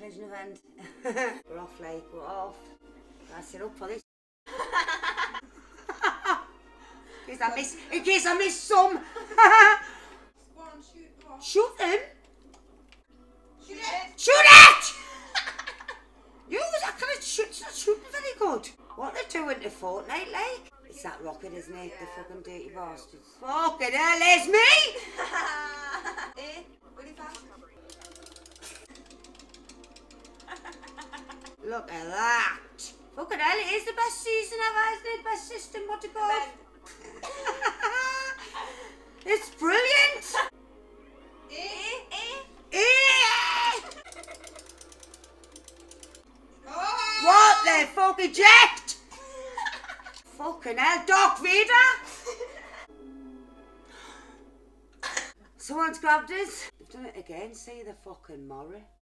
collision event. We're off, like, we're off. Gotta sit up for this. In case I miss some. Shoot them? Shoot it! Shoot it! You was that kind of shooting very good. What they're doing to Fortnite, like? It's that rocket, isn't it? The fucking dirty bastards. Fucking hell, it's me! Really fast. Look at that. Fucking hell, it is the best season ever, isn't it? Best system, what to go? It's brilliant! What the fuck, eject? Fucking hell, Darth Vader! Someone's grabbed us. They've done it again, see the fucking Murray.